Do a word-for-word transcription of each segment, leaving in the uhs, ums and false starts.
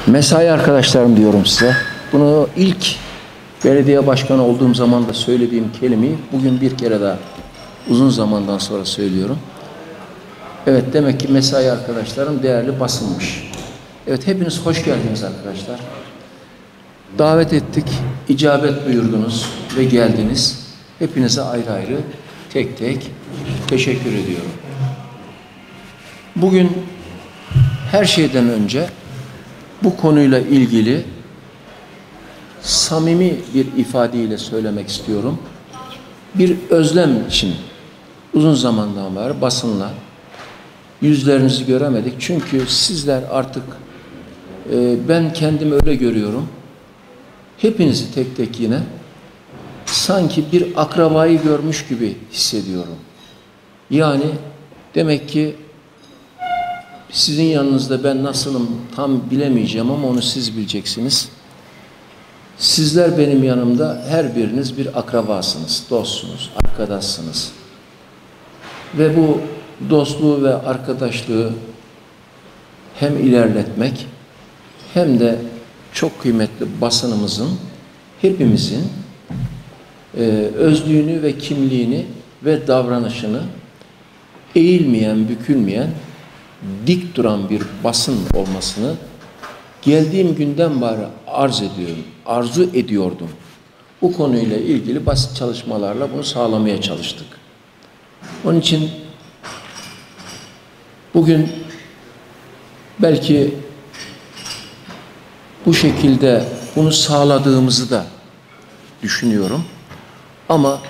Mesai arkadaşlarım diyorum size. Bunu ilk belediye başkanı olduğum zaman da söylediğim kelimeyi bugün bir kere daha uzun zamandan sonra söylüyorum. Evet, demek ki mesai arkadaşlarım değerli basınmış. Evet, hepiniz hoş geldiniz arkadaşlar. Davet ettik, icabet buyurdunuz ve geldiniz. Hepinize ayrı ayrı tek tek teşekkür ediyorum. Bugün her şeyden önce bu konuyla ilgili samimi bir ifadeyle söylemek istiyorum. Bir özlem için uzun zamandan beri basınla yüzlerinizi göremedik. Çünkü sizler artık e, ben kendimi öyle görüyorum. Hepinizi tek tek yine sanki bir akrabayı görmüş gibi hissediyorum. Yani demek ki sizin yanınızda ben nasılım tam bilemeyeceğim ama onu siz bileceksiniz. Sizler benim yanımda her biriniz bir akrabasınız, dostsunuz, arkadaşsınız. Ve bu dostluğu ve arkadaşlığı hem ilerletmek hem de çok kıymetli basınımızın, hepimizin e, özlüğünü ve kimliğini ve davranışını eğilmeyen, bükülmeyen, dik duran bir basın olmasını geldiğim günden beri arz ediyorum, arzu ediyordum. Bu konuyla ilgili basit çalışmalarla bunu sağlamaya çalıştık. Onun için bugün belki bu şekilde bunu sağladığımızı da düşünüyorum. Ama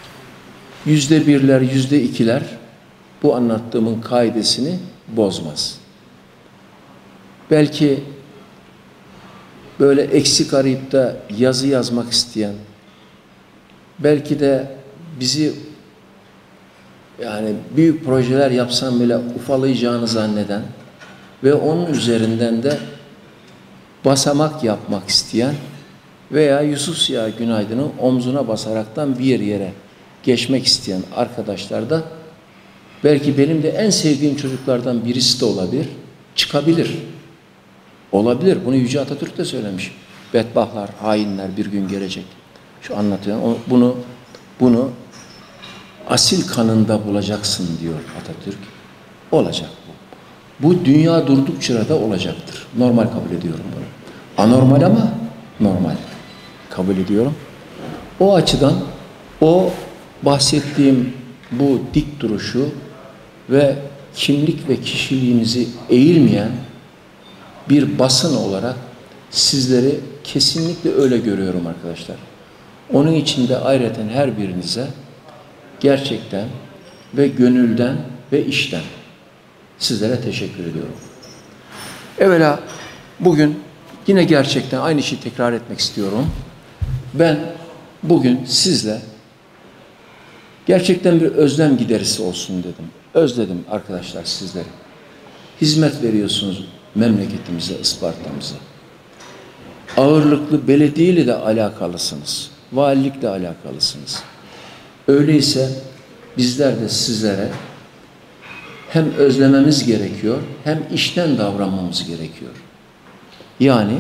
yüzde birler, yüzde ikiler bu anlattığımın kaidesini bozmaz. Belki böyle eksik arayıp da yazı yazmak isteyen, belki de bizi yani büyük projeler yapsam bile ufalayacağını zanneden ve onun üzerinden de basamak yapmak isteyen veya Yusuf Ziya Günaydın'ın omzuna basaraktan bir yere geçmek isteyen arkadaşlar da belki benim de en sevdiğim çocuklardan birisi de olabilir, çıkabilir. Olabilir. Bunu Yüce Atatürk de söylemiş. Bedbahtlar, hainler bir gün gelecek. Şu anlatıyorum. Bunu, bunu asil kanında bulacaksın diyor Atatürk. Olacak bu. Bu dünya durdukça da olacaktır. Normal kabul ediyorum bunu. Anormal ama normal kabul ediyorum. O açıdan o bahsettiğim bu dik duruşu ve kimlik ve kişiliğinizi eğilmeyen bir basın olarak sizleri kesinlikle öyle görüyorum arkadaşlar. Onun için de ayrıca her birinize gerçekten ve gönülden ve işten sizlere teşekkür ediyorum. Evvela bugün yine gerçekten aynı şeyi tekrar etmek istiyorum. Ben bugün sizle gerçekten bir özlem giderisi olsun dedim. Özledim arkadaşlar sizleri. Hizmet veriyorsunuz memleketimize, Isparta'mıza. Ağırlıklı belediyeyle de alakalısınız. Valilikle alakalısınız. Öyleyse bizler de sizlere hem özlememiz gerekiyor, hem işten davranmamız gerekiyor. Yani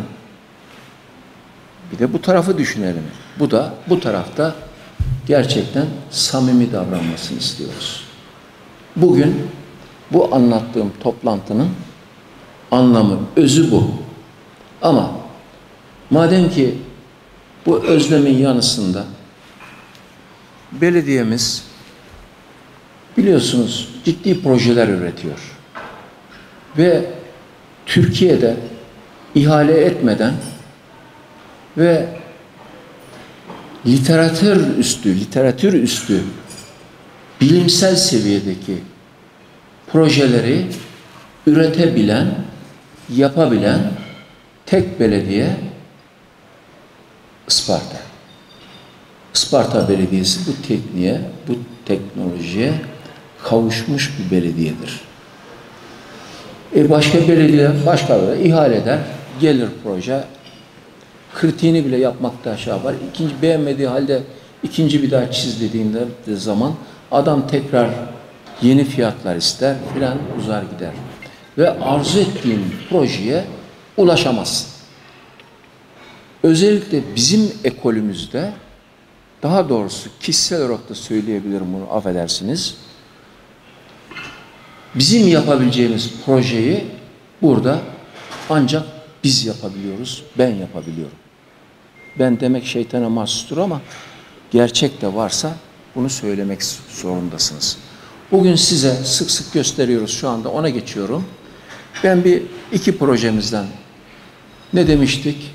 bir de bu tarafı düşünelim. Bu da bu tarafta gerçekten samimi davranmasını istiyoruz. Bugün bu anlattığım toplantının anlamı, özü bu. Ama madem ki bu özlemin yanısında belediyemiz biliyorsunuz ciddi projeler üretiyor. Ve Türkiye'de ihale etmeden ve literatür üstü, literatür üstü bilimsel seviyedeki projeleri üretebilen, yapabilen tek belediye Isparta. Isparta Belediyesi bu tekniğe, bu teknolojiye kavuşmuş bir belediyedir. E başka belediye, başka belediye ihale eder, gelir proje, kritiğini bile yapmakta aşağı var. İkinci beğenmediği halde ikinci bir daha çiz dediğinde zaman adam tekrar yeni fiyatlar ister filan uzar gider. Ve arzu ettiğin projeye ulaşamazsın. özellikle bizim ekolümüzde, daha doğrusu kişisel olarak da söyleyebilirim bunu, affedersiniz. Bizim yapabileceğimiz projeyi burada ancak biz yapabiliyoruz, ben yapabiliyorum. Ben demek şeytana mahsustur ama gerçek de varsa bunu söylemek zorundasınız. Bugün size sık sık gösteriyoruz, şu anda ona geçiyorum. Ben bir iki projemizden ne demiştik?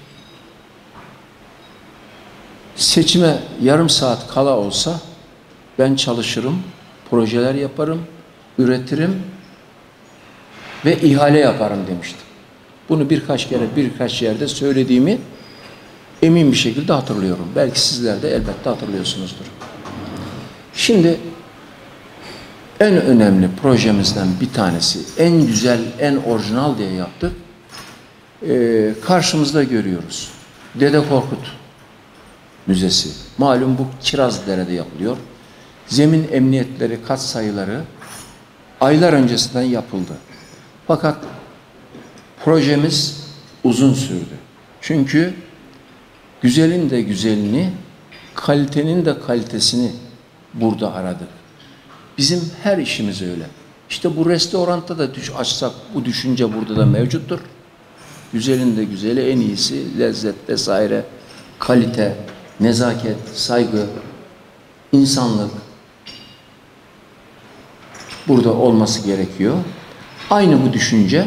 Seçime yarım saat kala olsa ben çalışırım, projeler yaparım, üretirim ve ihale yaparım demiştim. Bunu birkaç kere birkaç yerde söylediğimi emin bir şekilde hatırlıyorum. Belki sizler de elbette hatırlıyorsunuzdur. Şimdi en önemli projemizden bir tanesi, en güzel, en orijinal diye yaptık. Ee, karşımızda görüyoruz. Dede Korkut Müzesi. Malum bu Kirazdere'de yapılıyor. Zemin emniyetleri, katsayıları aylar öncesinden yapıldı. Fakat projemiz uzun sürdü. Çünkü güzelin de güzelini, kalitenin de kalitesini burada aradık. Bizim her işimiz öyle. İşte bu restoranda da düş açsak bu düşünce burada da mevcuttur. Güzelin de güzeli, en iyisi, lezzet vesaire, kalite, nezaket, saygı, insanlık burada olması gerekiyor. Aynı bu düşünce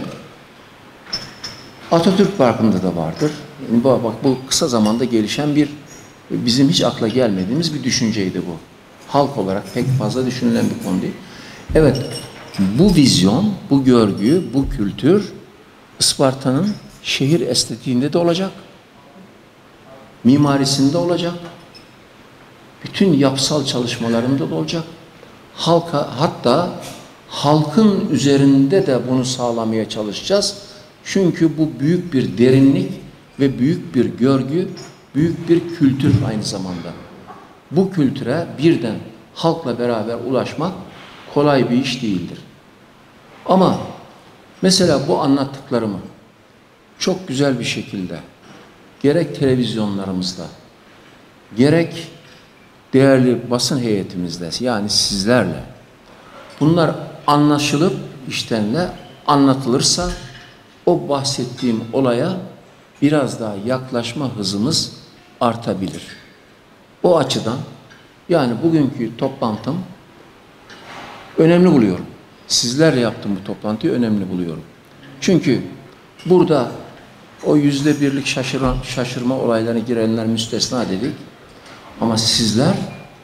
Atatürk Parkı'nda da vardır. Yani bak bu kısa zamanda gelişen bir, bizim hiç akla gelmediğimiz bir düşünceydi bu. Halk olarak pek fazla düşünülen bir konu değil. Evet, bu vizyon, bu görgü, bu kültür Isparta'nın şehir estetiğinde de olacak, mimarisinde olacak, bütün yapısal çalışmalarında da olacak. Halka, hatta halkın üzerinde de bunu sağlamaya çalışacağız. Çünkü bu büyük bir derinlik ve büyük bir görgü, büyük bir kültür aynı zamanda. Bu kültüre birden halkla beraber ulaşmak kolay bir iş değildir. Ama mesela bu anlattıklarımı çok güzel bir şekilde gerek televizyonlarımızda, gerek değerli basın heyetimizde, yani sizlerle bunlar anlaşılıp iştenle anlatılırsa o bahsettiğim olaya biraz daha yaklaşma hızımız artabilir. O açıdan yani bugünkü toplantım önemli buluyorum. Sizlerle yaptığım bu toplantıyı önemli buluyorum. Çünkü burada o yüzde birlik şaşırma, şaşırma olaylarına girenler müstesna dedik. Ama sizler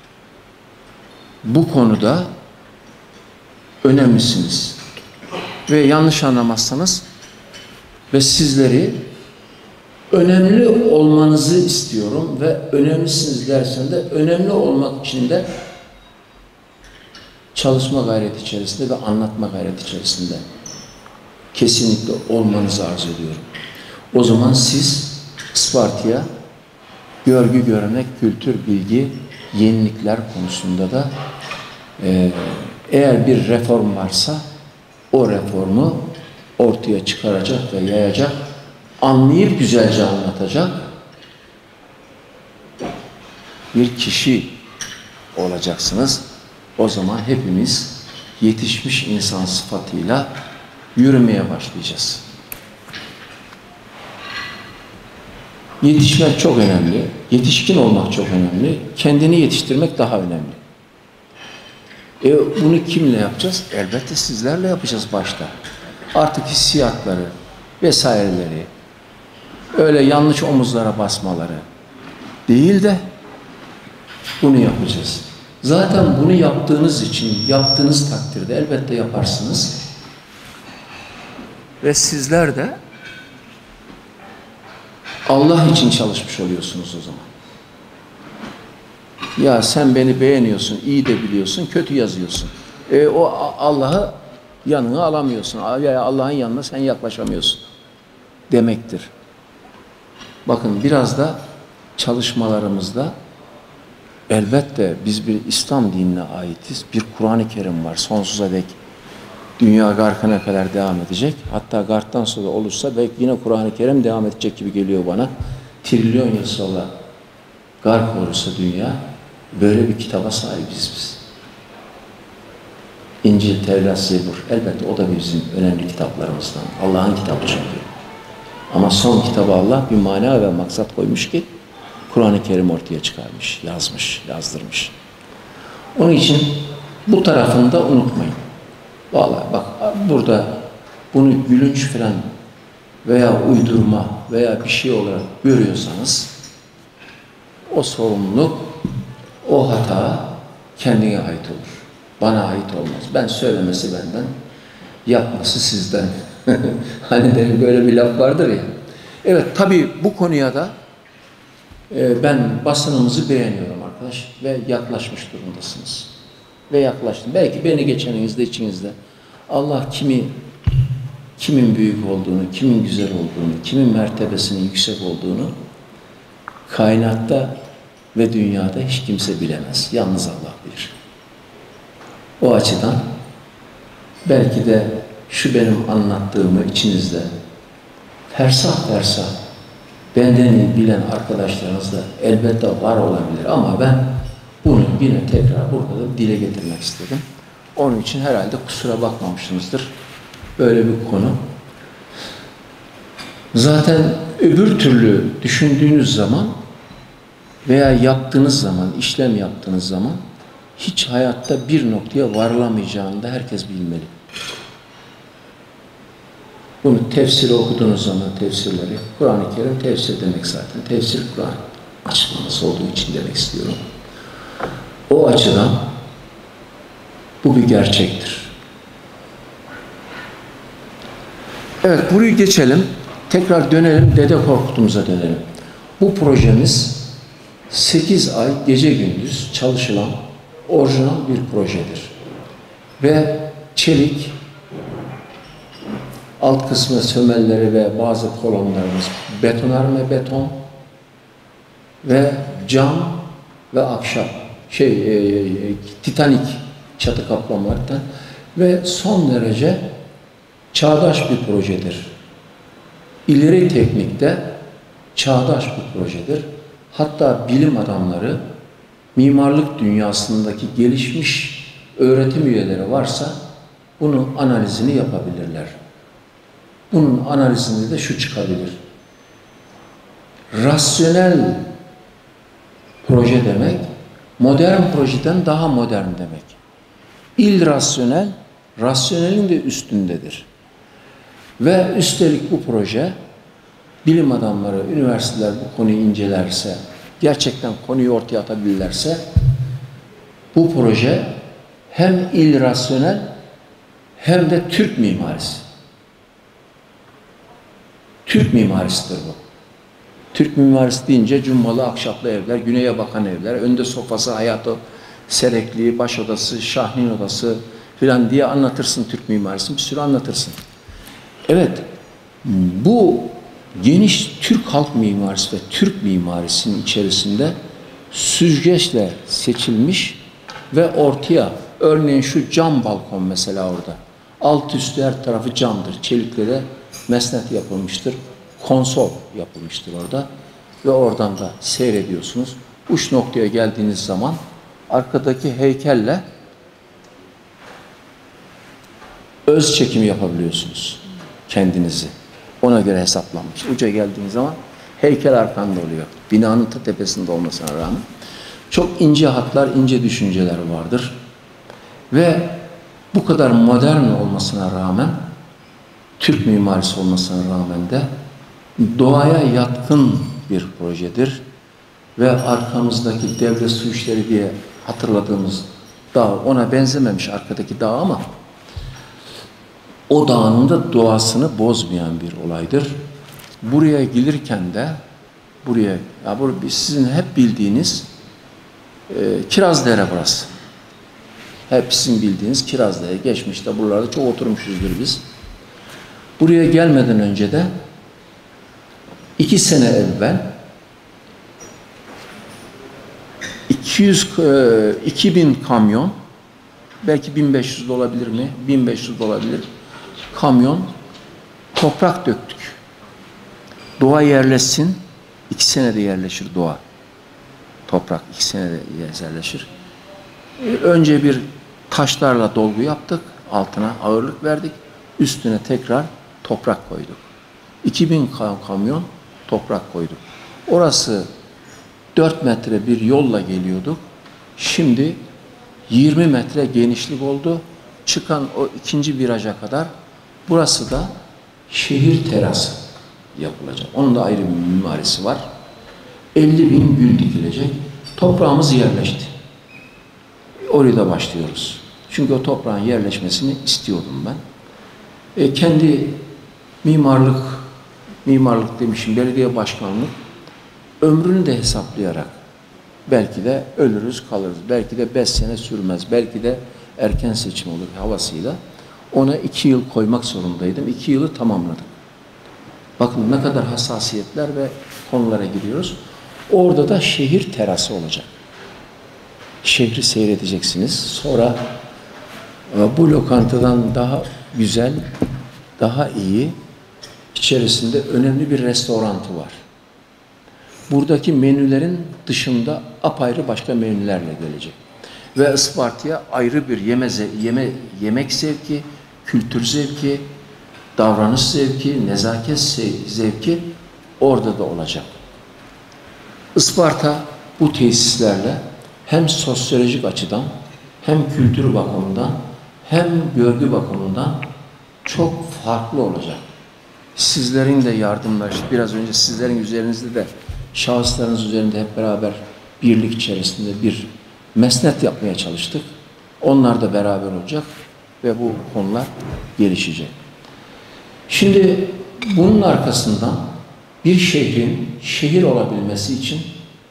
bu konuda önemlisiniz. Ve yanlış anlamazsanız ve sizleri önemli olmanızı istiyorum ve önemlisiniz dersen de önemli olmak için de çalışma gayreti içerisinde ve anlatma gayreti içerisinde kesinlikle olmanızı arzu ediyorum. O zaman siz Isparta'ya görgü, görenek, kültür, bilgi, yenilikler konusunda da e, eğer bir reform varsa o reformu ortaya çıkaracak ve yayacak, anlayıp güzelce anlatacak bir kişi olacaksınız. O zaman hepimiz yetişmiş insan sıfatıyla yürümeye başlayacağız. Yetişmek çok önemli, yetişkin olmak çok önemli, kendini yetiştirmek daha önemli. E bunu kimle yapacağız? Elbette sizlerle yapacağız başta. Artık hissiyatları vesaireleri, öyle yanlış omuzlara basmaları değil de bunu yapacağız. Zaten bunu yaptığınız için, yaptığınız takdirde elbette yaparsınız. Ve sizler de Allah için çalışmış oluyorsunuz o zaman. Ya sen beni beğeniyorsun, iyi de biliyorsun, kötü yazıyorsun. E, o Allah'ı yanına alamıyorsun. Ya Allah'ın yanına sen yaklaşamıyorsun demektir. Bakın biraz da çalışmalarımızda elbette biz bir İslam dinine aitiz. Bir Kur'an-ı Kerim var sonsuza dek. Dünya garkına kadar devam edecek. Hatta garktan sonra olursa belki yine Kur'an-ı Kerim devam edecek gibi geliyor bana. trilyon yıl sonra garp olursa dünya, böyle bir kitaba sahibiz biz. İncil, Tevrat, Zebur, elbette o da bizim önemli kitaplarımızdan. Allah'ın kitabı çünkü. Ama son kitabı Allah bir mana ve maksat koymuş ki Kur'an-ı Kerim ortaya çıkarmış, yazmış, yazdırmış. Onun için bu tarafını da unutmayın. Vallahi bak burada bunu gülünç falan veya uydurma veya bir şey olarak görüyorsanız o sorumluluk, o hata kendine ait olur. Bana ait olmaz. Ben söylemesi benden, yapması sizden. Hani de böyle bir laf vardır ya. Evet, tabii bu konuya da e, ben basınımızı beğeniyorum arkadaş ve yaklaşmış durumdasınız. Ve yaklaştım. Belki beni geçeninizde içinizde Allah kimi kimin büyük olduğunu, kimin güzel olduğunu, kimin mertebesinin yüksek olduğunu kainatta ve dünyada hiç kimse bilemez. Yalnız Allah bilir. O açıdan belki de şu benim anlattığımı içinizde fersah fersah benden iyi bilen arkadaşlarınız da elbette var olabilir ama ben bunu yine tekrar burada da dile getirmek istedim. Onun için herhalde kusura bakmamışsınızdır. Böyle bir konu. Zaten öbür türlü düşündüğünüz zaman veya yaptığınız zaman, işlem yaptığınız zaman hiç hayatta bir noktaya varılamayacağını da herkes bilmeli. Bunu tefsiri okuduğunuz zaman tefsirleri, Kur'an-ı Kerim tefsir demek zaten. Tefsir Kur'an açıklaması olduğu için demek istiyorum. O açıdan bu bir gerçektir. Evet, burayı geçelim. Tekrar dönelim, Dede Korkut'umuza dönelim. Bu projemiz sekiz ay gece gündüz çalışılan orijinal bir projedir. Ve çelik, alt kısmı sömelleri ve bazı kolonlarımız betonarme beton ve cam ve ahşap, şey, e, e, titanik çatı kaplamalardan ve son derece çağdaş bir projedir. İleri teknikte çağdaş bir projedir. Hatta bilim adamları mimarlık dünyasındaki gelişmiş öğretim üyeleri varsa bunun analizini yapabilirler. Bunun analizinde de şu çıkabilir. Rasyonel proje demek, modern projeden daha modern demek. İlrasyonel, rasyonelin de üstündedir. Ve üstelik bu proje, bilim adamları, üniversiteler bu konuyu incelerse, gerçekten konuyu ortaya atabilirlerse, bu proje hem ilrasyonel hem de Türk mimarisi. Türk mimarisidir bu. Türk mimarisi deyince cumbalı ahşaplı evler, güneye bakan evler, önde sofası, hayatı, serekliği, baş odası, şahnin odası filan diye anlatırsın Türk mimarisini, bir sürü anlatırsın. Evet, bu geniş Türk halk mimarisi ve Türk mimarisinin içerisinde süzgeçle seçilmiş ve ortaya, örneğin şu cam balkon mesela orada. Alt üstü her tarafı camdır. Çelikle de mesnet yapılmıştır. Konsol yapılmıştır orada. Ve oradan da seyrediyorsunuz. Uç noktaya geldiğiniz zaman arkadaki heykelle öz çekim yapabiliyorsunuz kendinizi. Ona göre hesaplanmış. Uca geldiğiniz zaman heykel arkanda oluyor. Binanın ta tepesinde olmasına rağmen. Çok ince hatlar, ince düşünceler vardır. Ve bu kadar modern olmasına rağmen, Türk mimarisi olmasına rağmen de doğaya yatkın bir projedir. Ve arkamızdaki devlet su işleri diye hatırladığımız dağ, ona benzememiş arkadaki dağ ama o dağın da doğasını bozmayan bir olaydır. Buraya gelirken de buraya, ya bu sizin hep bildiğiniz e, Kirazdere burası. Hep sizin bildiğiniz Kirazdere. Geçmişte buralarda çok oturmuşuzdur biz. Buraya gelmeden önce de iki sene evvel iki yüz, iki bin kamyon, belki bin beş yüz de olabilir mi? bin beş yüz de olabilir. Kamyon toprak döktük. Doğa yerleşsin, İki senede yerleşir doğa. Toprak iki senede yerleşir. Önce bir taşlarla dolgu yaptık. Altına ağırlık verdik. Üstüne tekrar toprak koyduk. iki bin kamyon toprak koyduk. Orası dört metre bir yolla geliyorduk. Şimdi yirmi metre genişlik oldu. Çıkan o ikinci viraja kadar burası da şehir terası yapılacak. Onun da ayrı bir mimarisi var. elli bin gül dikilecek. Toprağımız yerleşti. Oraya da başlıyoruz. Çünkü o toprağın yerleşmesini istiyordum ben. E, kendi mimarlık, mimarlık demişim, belediye başkanlık ömrünü de hesaplayarak belki de ölürüz kalırız, belki de beş sene sürmez, belki de erken seçim olur havasıyla ona iki yıl koymak zorundaydım. İki yılı tamamladık. Bakın ne kadar hassasiyetler ve konulara giriyoruz. Orada da şehir terası olacak. Şehri seyredeceksiniz. Sonra bu lokantadan daha güzel, daha iyi, içerisinde önemli bir restorantı var. Buradaki menülerin dışında apayrı başka menülerle gelecek. Ve Isparta'ya ayrı bir yeme, yeme, yemek zevki, kültür zevki, davranış zevki, nezaket zevki orada da olacak. Isparta bu tesislerle hem sosyolojik açıdan, hem kültür bakımından, hem görgü bakımından çok farklı olacak. Sizlerin de yardımları, biraz önce sizlerin üzerinizde de şahıslarınız üzerinde hep beraber birlik içerisinde bir mesnet yapmaya çalıştık. Onlar da beraber olacak ve bu konular gelişecek. Şimdi bunun arkasından bir şehrin şehir olabilmesi için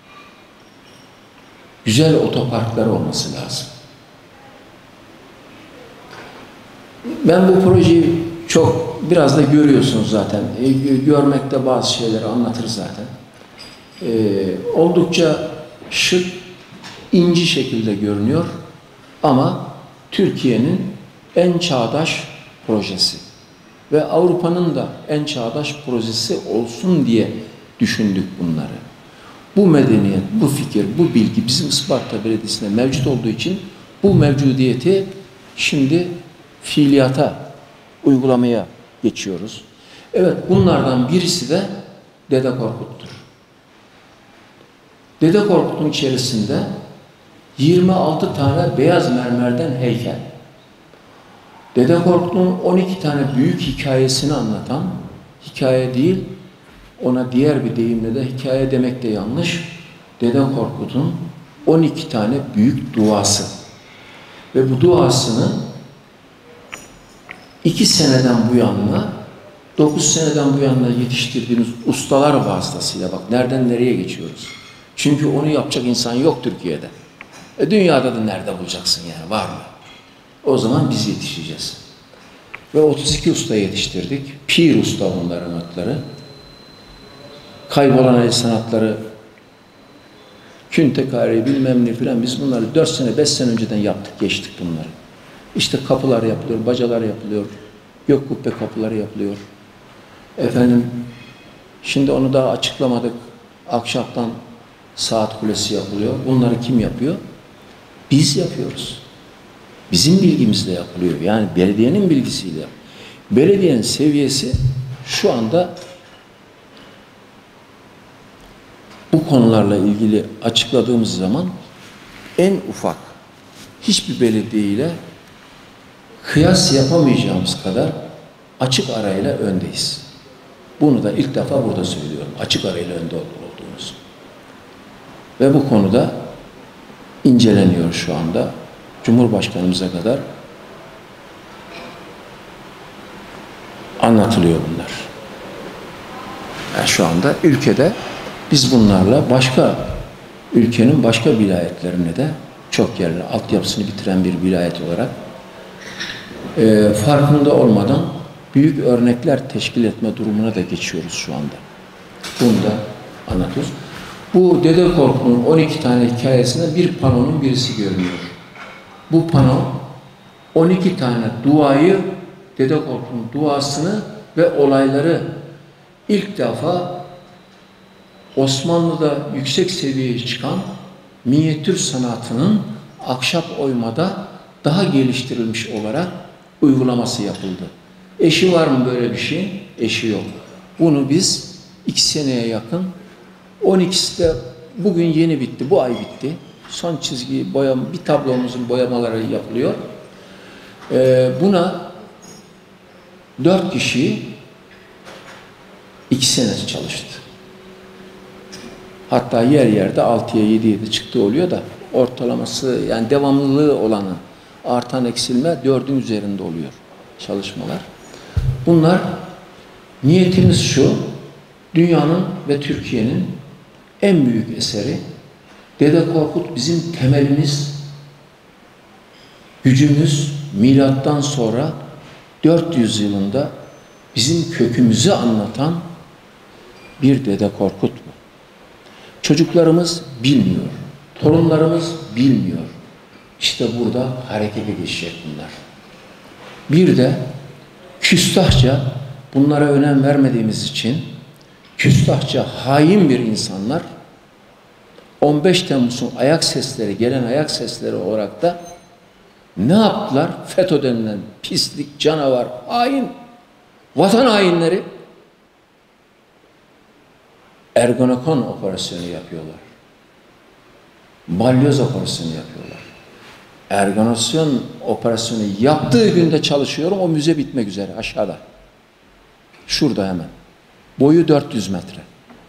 güzel otoparkları olması lazım. Ben bu projeyi çok biraz da görüyorsunuz zaten. E, görmekte bazı şeyleri anlatır zaten. E, oldukça şık, inci şekilde görünüyor ama Türkiye'nin en çağdaş projesi ve Avrupa'nın da en çağdaş projesi olsun diye düşündük bunları. Bu medeniyet, bu fikir, bu bilgi bizim Isparta Belediyesi'nde mevcut olduğu için bu mevcudiyeti şimdi fiiliyata, uygulamaya geçiyoruz. Evet, bunlardan birisi de Dede Korkut'tur. Dede Korkut'un içerisinde yirmi altı tane beyaz mermerden heykel. Dede Korkut'un on iki tane büyük hikayesini anlatan, hikaye değil, ona diğer bir deyimle de hikaye demek de yanlış, Dede Korkut'un on iki tane büyük duası. Ve bu duasını iki seneden bu yana, dokuz seneden bu yana yetiştirdiğimiz ustalar vasıtasıyla, bak nereden nereye geçiyoruz. Çünkü onu yapacak insan yok Türkiye'de. E dünyada da nerede bulacaksın yani, var mı? O zaman biz yetişeceğiz. Ve otuz iki usta yetiştirdik. Pir usta bunların adları. Kaybolan el sanatları, küntekari bilmem ne filan, biz bunları dört sene, beş sene önceden yaptık, geçtik bunları. İşte kapılar yapılıyor, bacalar yapılıyor, gök kubbe kapıları yapılıyor. Efendim, şimdi onu daha açıklamadık. Ahşaptan saat kulesi yapılıyor. Bunları kim yapıyor? Biz yapıyoruz. Bizim bilgimizle yapılıyor. Yani belediyenin bilgisiyle. Belediyenin seviyesi şu anda bu konularla ilgili açıkladığımız zaman en ufak hiçbir belediye ile kıyas yapamayacağımız kadar açık arayla öndeyiz. Bunu da ilk defa burada söylüyorum. Açık arayla önde olduğumuz. Ve bu konuda inceleniyor şu anda. Cumhurbaşkanımıza kadar anlatılıyor bunlar. Yani şu anda ülkede biz bunlarla başka ülkenin başka vilayetlerine de çok yerli altyapısını bitiren bir vilayet olarak e, farkında olmadan büyük örnekler teşkil etme durumuna da geçiyoruz şu anda. Bunu da anlatıyoruz. Bu Dede Korkut'un on iki tane hikayesinde bir panonun birisi görünüyor. Bu pano on iki tane duayı, Dede Korkut'un duasını ve olayları ilk defa Osmanlı'da yüksek seviyeye çıkan minyatür sanatının ahşap oymada daha geliştirilmiş olarak uygulaması yapıldı. Eşi var mı böyle bir şey? Eşi yok. Bunu biz iki seneye yakın, on ikisi de bugün yeni bitti, bu ay bitti. Son çizgi boyama, bir tablomuzun boyamaları yapılıyor. Ee, buna dört kişi iki sene çalıştı. Hatta yer yerde altıya yediye de çıktı oluyor da ortalaması, yani devamlılığı olanı, artan eksilme dördün üzerinde oluyor çalışmalar. Bunlar, niyetimiz şu: dünyanın ve Türkiye'nin en büyük eseri. Dede Korkut bizim temelimiz, gücümüz. Milattan sonra dört yüz yılında bizim kökümüzü anlatan bir Dede Korkut bu. Çocuklarımız bilmiyor, torunlarımız bilmiyor. İşte burada harekete geçecek bunlar. Bir de küstahça, bunlara önem vermediğimiz için küstahça hain bir insanlar, on beş Temmuz'un ayak sesleri, gelen ayak sesleri olarak da ne yaptılar? FETÖ denilen pislik, canavar, hain, vatan hainleri Ergonokon operasyonu yapıyorlar. Balyoz operasyonu yapıyorlar. Ergonasyon operasyonu yaptığı günde çalışıyorum, o müze bitmek üzere aşağıda. Şurada hemen. Boyu dört yüz metre.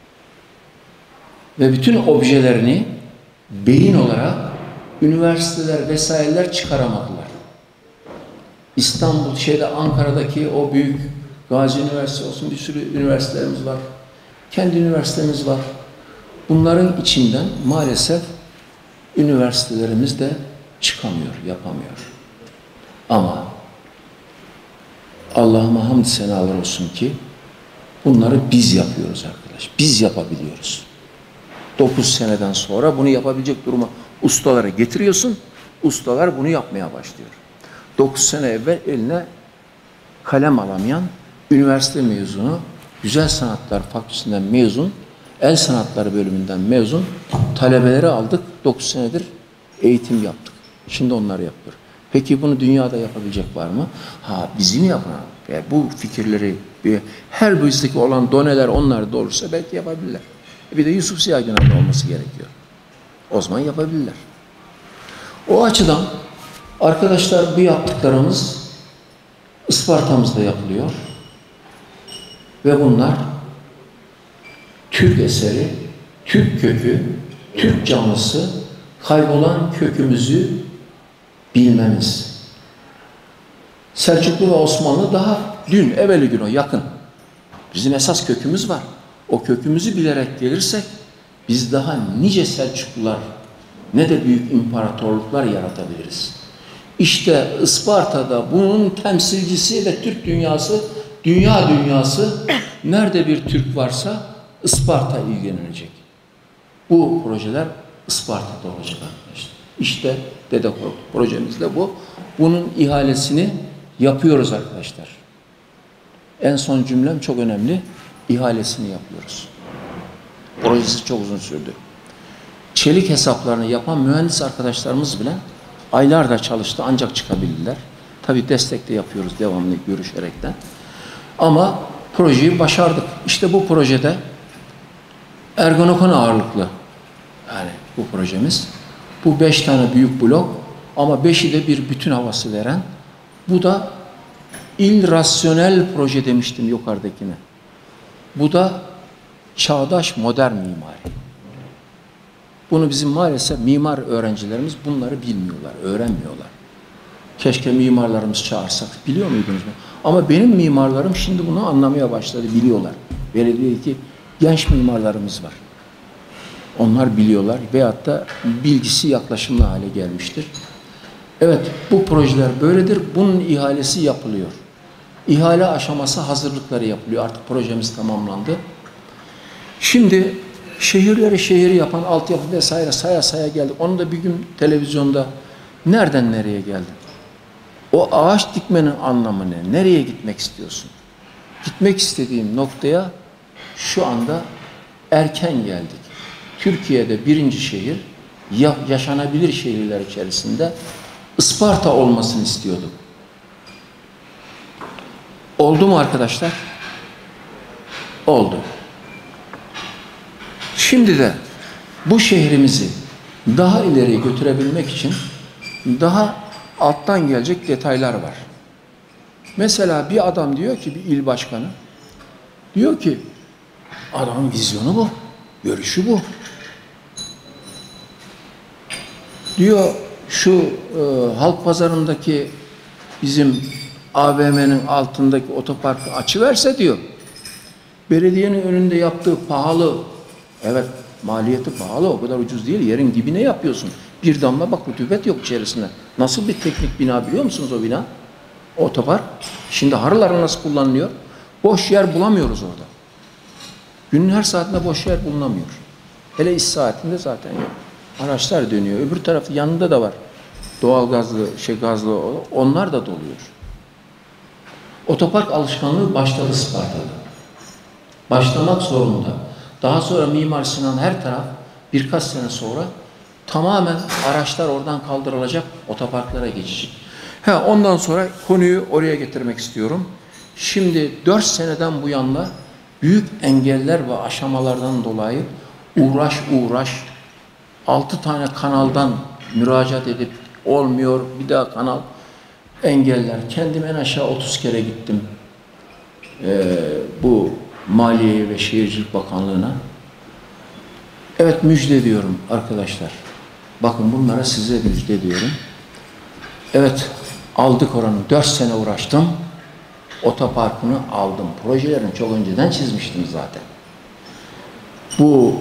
Ve bütün objelerini beyin olarak üniversiteler vesaireler çıkaramadılar. İstanbul, şeyde Ankara'daki o büyük Gazi Üniversitesi olsun, bir sürü üniversitelerimiz var. Kendi üniversitemiz var. Bunların içinden maalesef üniversitelerimiz de çıkamıyor, yapamıyor. Ama Allah'ıma hamd senalar olsun ki bunları biz yapıyoruz arkadaş. Biz yapabiliyoruz. Dokuz seneden sonra bunu yapabilecek duruma ustaları getiriyorsun. Ustalar bunu yapmaya başlıyor. Dokuz sene evvel eline kalem alamayan üniversite mezunu, Güzel Sanatlar Fakültesinden mezun, El Sanatları bölümünden mezun talebeleri aldık. Dokuz senedir eğitim yaptık. Şimdi onları yapıyor. Peki bunu dünyada yapabilecek var mı? Ha, bizim yapan, yani bu fikirleri, her bizdeki olan doneler onlar da olursa belki yapabilirler. Bir de Yusuf Ziya Günay'ın olması gerekiyor. O zaman yapabilirler. O açıdan arkadaşlar, bu yaptıklarımız Isparta'mızda yapılıyor. Ve bunlar Türk eseri, Türk kökü, Türk canlısı, kaybolan kökümüzü bilmemiz. Selçuklu ve Osmanlı daha dün, evveli gün o yakın. Bizim esas kökümüz var. O kökümüzü bilerek gelirsek biz daha nice Selçuklular ne de büyük imparatorluklar yaratabiliriz. İşte Isparta'da bunun temsilcisi ve Türk dünyası, dünya dünyası, nerede bir Türk varsa Isparta ilgilenecek. Bu projeler Isparta'da olacak arkadaşlar. İşte Dede Korkut projemiz de bu. Bunun ihalesini yapıyoruz arkadaşlar. En son cümlem çok önemli. İhalesini yapıyoruz. Projesi çok uzun sürdü. Çelik hesaplarını yapan mühendis arkadaşlarımız bile aylarca çalıştı, ancak çıkabildiler. Tabii destek de yapıyoruz devamlı görüşerekten. Ama projeyi başardık. İşte bu projede Ergonokon ağırlıklı. Yani bu projemiz. Bu beş tane büyük blok ama beşi de bir bütün havası veren. Bu da irrasyonel proje demiştim yukarıdakine. Bu da çağdaş modern mimari. Bunu bizim maalesef mimar öğrencilerimiz bunları bilmiyorlar, öğrenmiyorlar. Keşke mimarlarımız çağırsak. Biliyor muydunuz mu? Ama benim mimarlarım şimdi bunu anlamaya başladı, biliyorlar. Belediyedeki genç mimarlarımız var. Onlar biliyorlar veyahut da bilgisi yaklaşımlı hale gelmiştir. Evet, bu projeler böyledir. Bunun ihalesi yapılıyor. İhale aşaması hazırlıkları yapılıyor. Artık projemiz tamamlandı. Şimdi şehirleri şehir yapan altyapı vesaire saya saya geldik. Onu da bir gün televizyonda nereden nereye geldi? O ağaç dikmenin anlamı ne? Nereye gitmek istiyorsun? Gitmek istediğim noktaya şu anda erken geldik. Türkiye'de birinci şehir, yaşanabilir şehirler içerisinde Isparta olmasını istiyorduk. Oldu mu arkadaşlar? Oldu. Şimdi de bu şehrimizi daha ileriye götürebilmek için daha alttan gelecek detaylar var. Mesela bir adam diyor ki, bir il başkanı diyor ki, adamın vizyonu bu, görüşü bu. Diyor şu e, halk pazarındaki bizim A V M'nin altındaki otoparkı açıverse diyor, belediyenin önünde yaptığı pahalı, evet maliyeti pahalı, o kadar ucuz değil, yerin dibine yapıyorsun. Bir damla bak rutubet yok içerisinde. Nasıl bir teknik bina biliyor musunuz o bina? Otopark. Şimdi harılar nasıl kullanılıyor? Boş yer bulamıyoruz orada. Günün her saatinde boş yer bulunamıyor. Hele iş saatinde zaten yok. Araçlar dönüyor. Öbür tarafı yanında da var. Doğal gazlı, şey gazlı, onlar da doluyor. Otopark alışkanlığı başladı Isparta'da. Başlamak zorunda. Daha sonra Mimar Sinan her taraf birkaç sene sonra tamamen araçlar oradan kaldırılacak, otoparklara geçecek. Ha, ondan sonra konuyu oraya getirmek istiyorum. Şimdi dört seneden bu yana büyük engeller ve aşamalardan dolayı uğraş uğraş altı tane kanaldan müracaat edip olmuyor, bir daha kanal engeller. Kendim en aşağı otuz kere gittim ee, bu Maliye ve Şehircilik Bakanlığı'na. Evet, müjde diyorum arkadaşlar. Bakın bunlara size müjde diyorum. Evet, aldık oranı. Dört sene uğraştım. Otoparkını aldım. Projelerini çok önceden çizmiştim zaten. Bu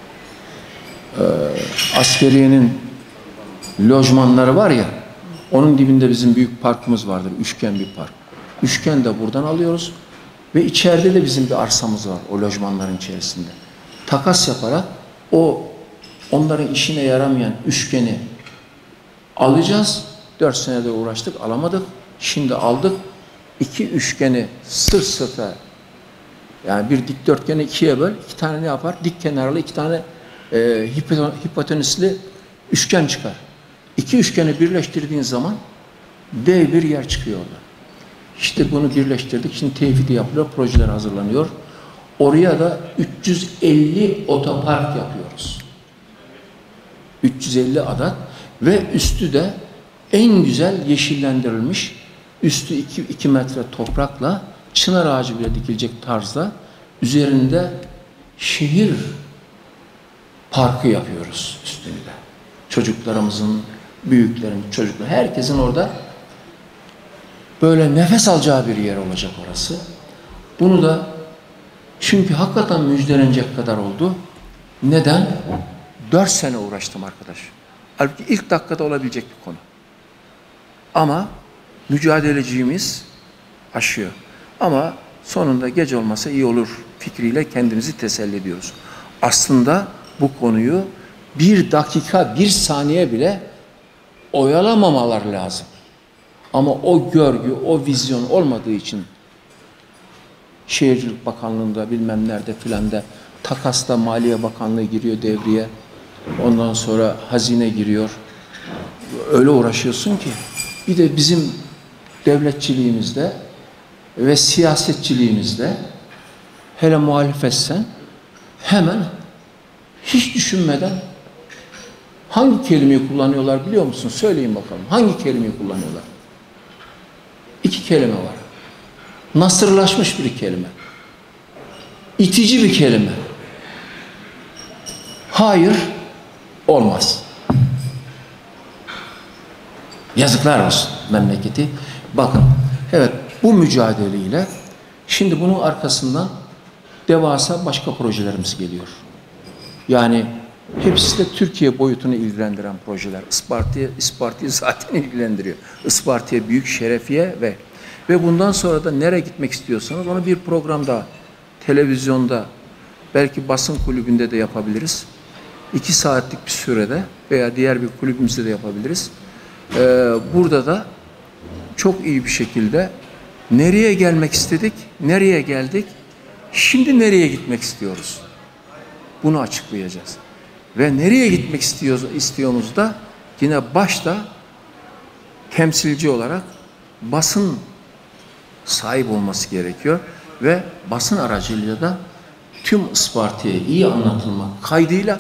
e, askeriyenin lojmanları var ya, onun dibinde bizim büyük parkımız vardır. Üçgen bir park. Üçgen de buradan alıyoruz. Ve içeride de bizim bir arsamız var o lojmanların içerisinde. Takas yaparak o onların işine yaramayan üçgeni alacağız. Dört senede uğraştık, alamadık. Şimdi aldık. İki üçgeni sırt sırta, yani bir dikdörtgeni ikiye böl, iki tane ne yapar? Dik kenarlı iki tane e, hipotenüslü üçgen çıkar. İki üçgeni birleştirdiğin zaman dev bir yer çıkıyor orada. İşte bunu birleştirdik. Şimdi tevhidi yapılıyor, projeler hazırlanıyor. Oraya da üç yüz elli otopark yapıyoruz. üç yüz elli adet ve üstü de en güzel yeşillendirilmiş, üstü iki metre toprakla, çınar ağacı bile dikilecek tarzda üzerinde şehir parkı yapıyoruz üstünde. Çocuklarımızın, büyüklerin, çocuklar, herkesin orada böyle nefes alacağı bir yer olacak orası. Bunu da çünkü hakikaten müjdelenecek kadar oldu. Neden? Dört sene uğraştım arkadaş. Halbuki ilk dakikada olabilecek bir konu. Ama mücadeleciliğimiz aşıyor. Ama sonunda gece olmasa iyi olur fikriyle kendimizi teselli ediyoruz. Aslında bu konuyu bir dakika, bir saniye bile oyalamamalar lazım. Ama o görgü, o vizyon olmadığı için Şehircilik Bakanlığı'nda bilmem nerede filan da takasla Maliye Bakanlığı giriyor devreye. Ondan sonra hazine giriyor. Öyle uğraşıyorsun ki. Bir de bizim devletçiliğimizde ve siyasetçiliğimizde hele muhalefetsen hemen hiç düşünmeden hangi kelimeyi kullanıyorlar biliyor musun? Söyleyin bakalım. Hangi kelimeyi kullanıyorlar? İki kelime var. Nasırlaşmış bir kelime. İtici bir kelime. Hayır, olmaz. Yazıklar olsun memleketi. Bakın, evet bu mücadeleyle şimdi bunun arkasından devasa başka projelerimiz geliyor. Yani hepsi de Türkiye boyutunu ilgilendiren projeler. Isparta'yı Isparta'yı zaten ilgilendiriyor. Isparta'ya büyük şerefiye ve ve bundan sonra da nereye gitmek istiyorsanız onu bir programda, televizyonda, belki basın kulübünde de yapabiliriz. İki saatlik bir sürede veya diğer bir kulübümüzde de yapabiliriz. Ee, burada da çok iyi bir şekilde nereye gelmek istedik, nereye geldik, şimdi nereye gitmek istiyoruz? bunu açıklayacağız. Ve nereye gitmek istiyoruz, istiyoruz da yine başta temsilci olarak basın sahip olması gerekiyor ve basın aracılığıyla da tüm Isparta'ya iyi anlatılmak kaydıyla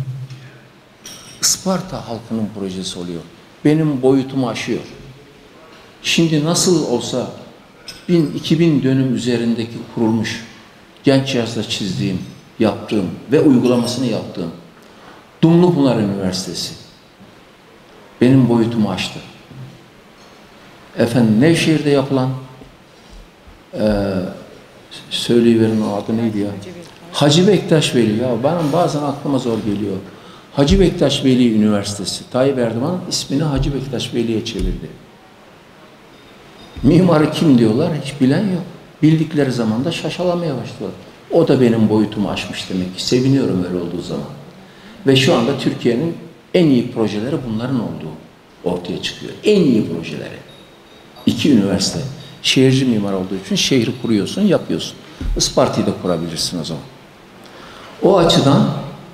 Isparta halkının projesi oluyor. Benim boyutumu aşıyor. Şimdi nasıl olsa bin iki bin dönüm üzerindeki kurulmuş genç yaşta çizdiğim, yaptığım ve uygulamasını yaptığım Dumlupınar Üniversitesi benim boyutumu aştı. Efendim Nevşehir'de yapılan e, söyleyiverin o adı neydi ya? Hacı Bektaş Veli. Ya benim bazen aklıma zor geliyor. Hacı Bektaş Veli Üniversitesi. Tayyip Erdoğan ismini Hacı Bektaş Veli'ye çevirdi. Mimarı kim diyorlar? Hiç bilen yok. Bildikleri zaman da şaşalamaya başlıyorlar. O da benim boyutumu aşmış demek ki. Seviniyorum öyle olduğu zaman. Ve şu anda Türkiye'nin en iyi projeleri bunların olduğu ortaya çıkıyor. En iyi projeleri. İki üniversite. Şehirci mimar olduğu için şehri kuruyorsun, yapıyorsun. Isparta'yı da kurabilirsin o zaman. O açıdan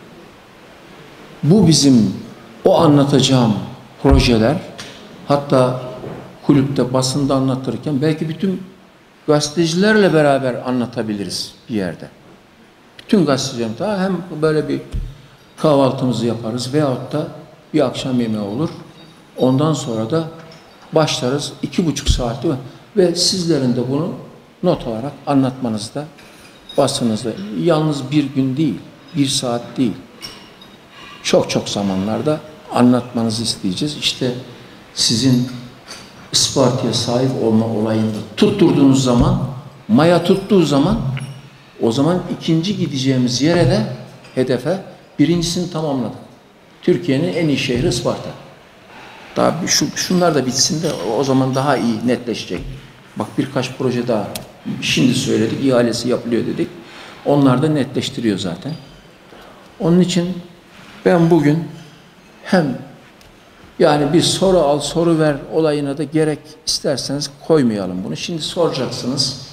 bu bizim o anlatacağım projeler, hatta kulüpte, basında anlatırken belki bütün gazetecilerle beraber anlatabiliriz bir yerde. Bütün gazetecilerim daha hem böyle bir kahvaltımızı yaparız veyahut da bir akşam yemeği olur. Ondan sonra da başlarız iki buçuk saat değil mi? Ve sizlerin de bunu not olarak anlatmanızda, basınızda yalnız bir gün değil, bir saat değil. Çok çok zamanlarda anlatmanızı isteyeceğiz. İşte sizin Isparta'ya sahip olma olayında tutturduğunuz zaman, maya tuttuğu zaman o zaman ikinci gideceğimiz yere de hedefe birincisini tamamladık. Türkiye'nin en iyi şehri Isparta. Daha şu, şunlar da bitsin de o zaman daha iyi netleşecek. Bak birkaç proje daha şimdi söyledik, ihalesi yapılıyor dedik. Onlar da netleştiriyor zaten. Onun için ben bugün hem yani bir soru al, soru ver olayına da gerek isterseniz koymayalım bunu. Şimdi soracaksınız.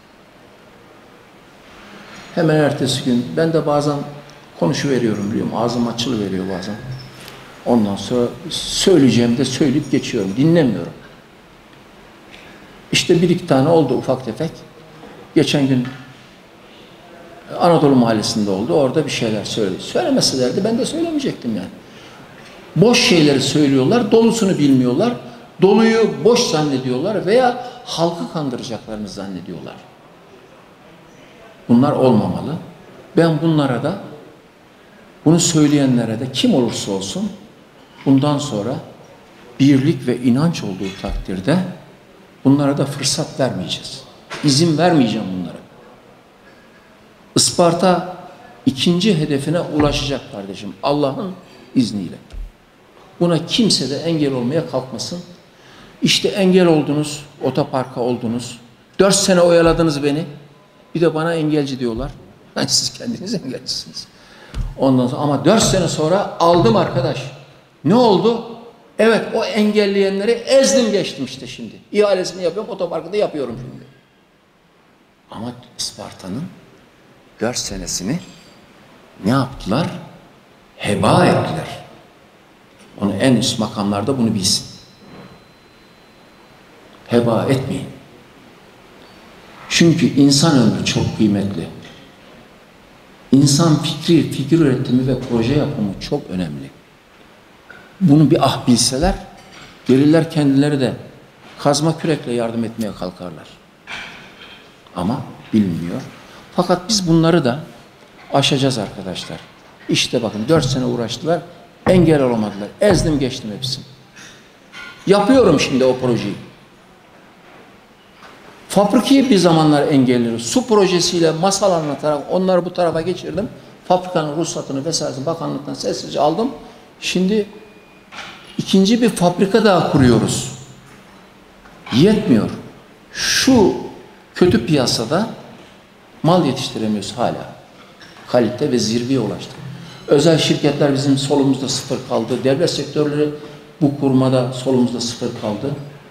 Hemen ertesi gün ben de bazen konuşuveriyorum biliyorum. Ağzım açılıveriyor bazen. Ondan sonra söyleyeceğimi de söyleyip geçiyorum. Dinlemiyorum. İşte bir iki tane oldu ufak tefek. Geçen gün Anadolu Mahallesi'nde oldu. Orada bir şeyler söyledi. Söylemeselerdi ben de söylemeyecektim yani. Boş şeyleri söylüyorlar, dolusunu bilmiyorlar. Doluyu boş zannediyorlar veya halkı kandıracaklarını zannediyorlar. Bunlar olmamalı. Ben bunlara da, bunu söyleyenlere de kim olursa olsun bundan sonra birlik ve inanç olduğu takdirde bunlara da fırsat vermeyeceğiz. İzin vermeyeceğim bunlara. Isparta ikinci hedefine ulaşacak kardeşim. Allah'ın izniyle. Buna kimse de engel olmaya kalkmasın. İşte engel oldunuz, otoparka oldunuz. Dört sene oyaladınız beni. Bir de bana engelci diyorlar. Yani siz kendiniz engelcisiniz. Ondan sonra ama dört sene sonra aldım arkadaş. Ne oldu? Evet o engelleyenleri ezdim geçtim işte şimdi. İhalesini yapıyorum, otoparkı da yapıyorum şimdi. Ama Isparta'nın dört senesini ne yaptılar? Heba ettiler. Onu en üst makamlarda bunu bilsin. Heba etmeyin. Çünkü insan ömrü çok kıymetli. İnsan fikri, fikir üretimi ve proje yapımı çok önemli. Bunu bir ah bilseler, gelirler kendileri de kazma kürekle yardım etmeye kalkarlar. Ama bilmiyor. Fakat biz bunları da aşacağız arkadaşlar. İşte bakın dört sene uğraştılar, engel olamadılar. Ezdim geçtim hepsini. Yapıyorum şimdi o projeyi. Fabrikayı bir zamanlar engelliyorum. Su projesiyle masal anlatarak onları bu tarafa geçirdim. Fabrikanın ruhsatını vesairesini bakanlıktan sessizce aldım. Şimdi ikinci bir fabrika daha kuruyoruz. Yetmiyor. Şu kötü piyasada mal yetiştiremiyoruz hala. Kalite ve zirveye ulaştık. Özel şirketler bizim solumuzda sıfır kaldı. Devlet sektörleri bu kurmada solumuzda sıfır kaldı.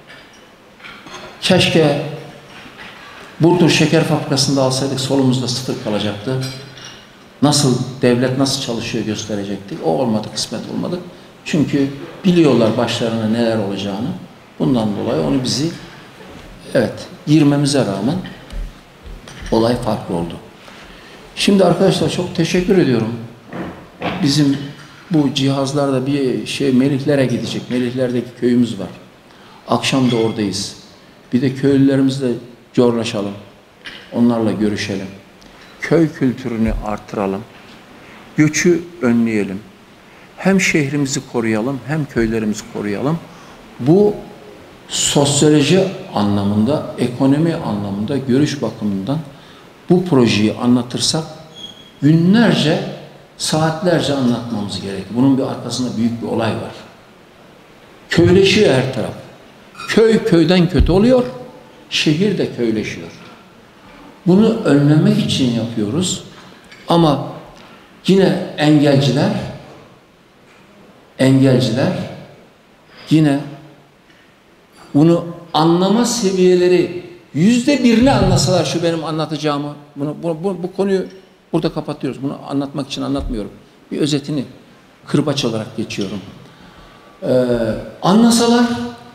Keşke Burdur Şeker Fabrikası'nda alsaydık solumuzda sıfır kalacaktı. nasıl devlet nasıl çalışıyor gösterecektik. O olmadı, kısmet olmadı. Çünkü biliyorlar başlarına neler olacağını. Bundan dolayı onu bizi evet girmemize rağmen olay farklı oldu. Şimdi arkadaşlar çok teşekkür ediyorum. Bizim bu cihazlarda bir şey Melihlere gidecek. Melihlerdeki köyümüz var. Akşam da oradayız. Bir de köylülerimizle corlaşalım. Onlarla görüşelim. Köy kültürünü artıralım. Göçü önleyelim. Hem şehrimizi koruyalım hem köylerimizi koruyalım. Bu sosyoloji anlamında, ekonomi anlamında, görüş bakımından bu projeyi anlatırsak günlerce, saatlerce anlatmamız gerekir. Bunun bir arkasında büyük bir olay var. Köyleşiyor her taraf. Köy köyden kötü oluyor, şehir de köyleşiyor. Bunu önlemek için yapıyoruz. Ama yine engelciler, engelciler yine bunu anlama seviyeleri yüzde birini anlasalar şu benim anlatacağımı, bunu, bu, bu, bu konuyu burada kapatıyoruz. Bunu anlatmak için anlatmıyorum. Bir özetini kırbaç olarak geçiyorum. Ee, anlasalar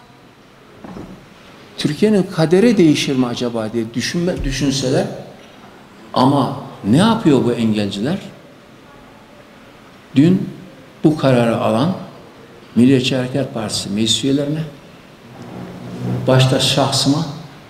Türkiye'nin kaderi değişir mi acaba diye düşünme, düşünseler ama ne yapıyor bu engelciler? Dün bu kararı alan Milliyetçi Hareket Partisi meclis üyelerine, başta şahsıma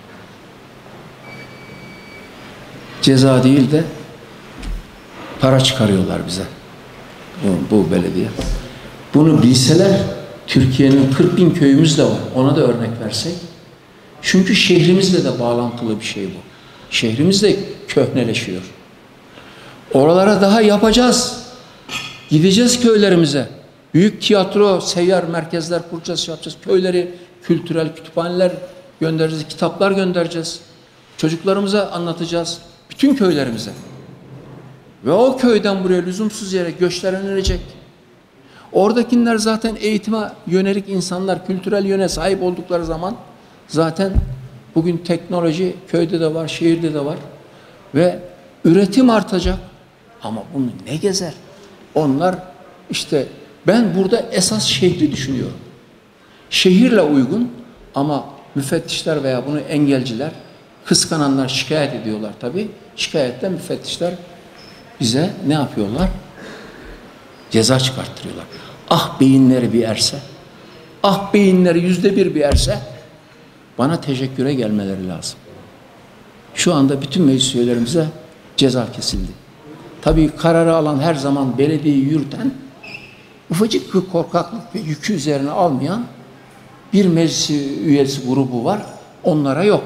ceza değil de para çıkarıyorlar bize. Bu, bu belediye. Bunu bilseler Türkiye'nin kırk bin köyümüz de var. Ona da örnek versek. Çünkü şehrimizle de bağlantılı bir şey bu. Şehrimiz de köhneleşiyor. Oralara daha yapacağız. Gideceğiz köylerimize. Büyük tiyatro, seyyar merkezler kuracağız, yapacağız. Köyleri, kültürel kütüphaneler göndereceğiz, kitaplar göndereceğiz. Çocuklarımıza anlatacağız. Bütün köylerimize. Ve o köyden buraya lüzumsuz yere göçler önerilecek. Oradakiler zaten eğitime yönelik insanlar, kültürel yöne sahip oldukları zaman zaten bugün teknoloji köyde de var, şehirde de var. Ve üretim artacak. Ama bunu ne gezer? Onlar işte ben burada esas şehri düşünüyorum. Şehirle uygun ama müfettişler veya bunu engelciler, kıskananlar şikayet ediyorlar tabii. Şikayetten müfettişler bize ne yapıyorlar? Ceza çıkarttırıyorlar. Ah beyinleri bir erse, ah beyinleri yüzde bir bir erse bana teşekküre gelmeleri lazım. Şu anda bütün meclis üyelerimize ceza kesildi. Tabii kararı alan her zaman belediyeyi yürüten, ufacık bir korkaklık ve yükü üzerine almayan bir meclis üyesi grubu var. Onlara yok.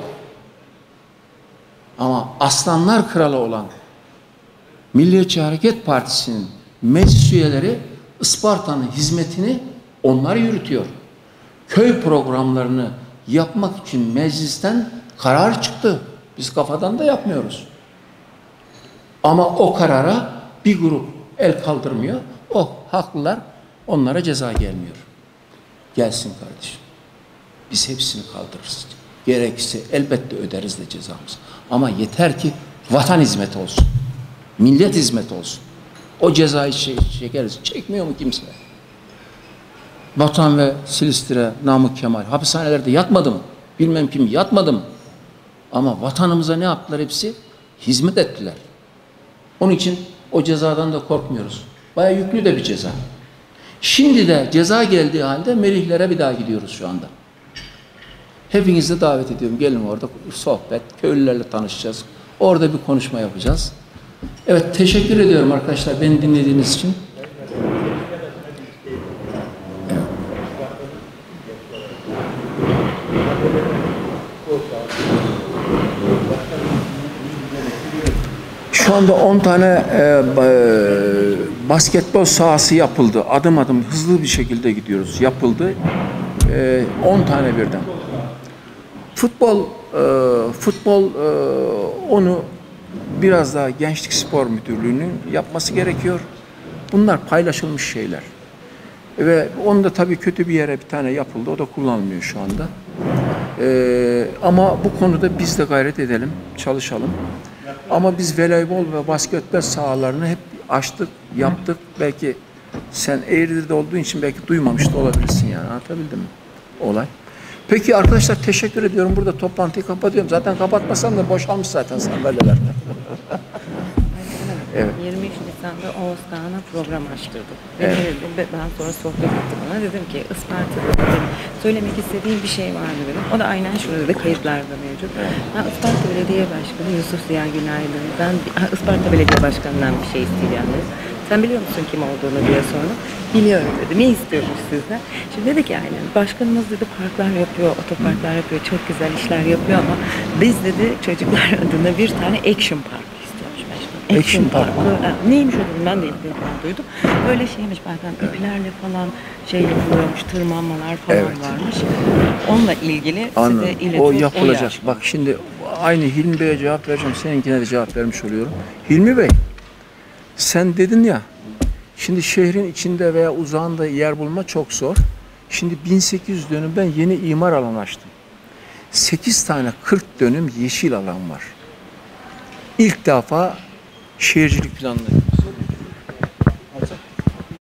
Ama aslanlar kralı olan Milliyetçi Hareket Partisi'nin meclis üyeleri Isparta'nın hizmetini onlar yürütüyor. Köy programlarını yapmak için meclisten karar çıktı. Biz kafadan da yapmıyoruz. Ama o karara bir grup el kaldırmıyor. O haklılar, onlara ceza gelmiyor. Gelsin kardeşim. Biz hepsini kaldırırız. Gerekirse elbette öderiz de cezamızı. Ama yeter ki vatan hizmeti olsun. Millet hizmeti olsun. O cezayı çekeriz. Çekmiyor mu kimse? Vatan ve Silistire, Namık Kemal hapishanelerde yatmadı mı? Bilmem kim yatmadı mı? Ama vatanımıza ne yaptılar hepsi? Hizmet ettiler. Onun için o cezadan da korkmuyoruz. Bayağı yüklü de bir ceza. Şimdi de ceza geldiği halde Melihlere bir daha gidiyoruz şu anda. Hepinizi de davet ediyorum. Gelin orada sohbet, köylülerle tanışacağız. Orada bir konuşma yapacağız. Evet, teşekkür ediyorum arkadaşlar beni dinlediğiniz için. Evet. Şu anda on tane e, e, basketbol sahası yapıldı. Adım adım hızlı bir şekilde gidiyoruz. Yapıldı. E, on tane birden. Futbol, e, futbol e, onu biraz daha Gençlik Spor Müdürlüğü'nün yapması gerekiyor. Bunlar paylaşılmış şeyler. Ve onu da tabii kötü bir yere bir tane yapıldı. O da kullanılmıyor şu anda. E, ama bu konuda biz de gayret edelim, çalışalım. Ama biz voleybol ve basketbol sahalarını hep açtık, yaptık. Belki sen Eğridir'de olduğun için belki duymamış da olabilirsin yani. Anlatabildim mi? Olay. Peki arkadaşlar teşekkür ediyorum. Burada toplantıyı kapatıyorum. Zaten kapatmasam da boşalmış zaten sandalyeler. Evet. yirmi üç Nisan'da Oğuz Kağan'a program açtırdık. Ve evet. Ve ben sonra sohbet ettim ona. Dedim ki Isparta'da dedim, söylemek istediğim bir şey vardı dedim. O da aynen şurada da kayıtlarda mevcut. Ha, Isparta Belediye Başkanı Yusuf Ziya Günaydın. Ben ha, Isparta Belediye Başkanı'ndan bir şey isteyeceğim dedim. Sen biliyor musun kim olduğunu diye sordum. Biliyorum dedi. Ne istiyormuş sizden? Şimdi dedi ki aynen başkanımız dedi parklar yapıyor, otoparklar yapıyor, çok güzel işler yapıyor ama biz dedi çocuklar adına bir tane action park istiyormuş başkanım. Action park. Neymiş o dedim, ben de ilk defa duydum. Böyle şeymiş bazen iplerle falan şey yapılıyormuş, tırmanmalar falan evet. varmış. Onunla ilgili Anladım. size iletiyorum. O yapılacak. O Bak şimdi aynı Hilmi Bey'e cevap vereceğim. Seninkine de cevap vermiş oluyorum. Hilmi Bey, sen dedin ya, şimdi şehrin içinde veya uzağında yer bulma çok zor. Şimdi bin sekiz yüz dönüm ben yeni imar alanı açtım. sekiz tane kırk dönüm yeşil alan var. İlk defa şehircilik planını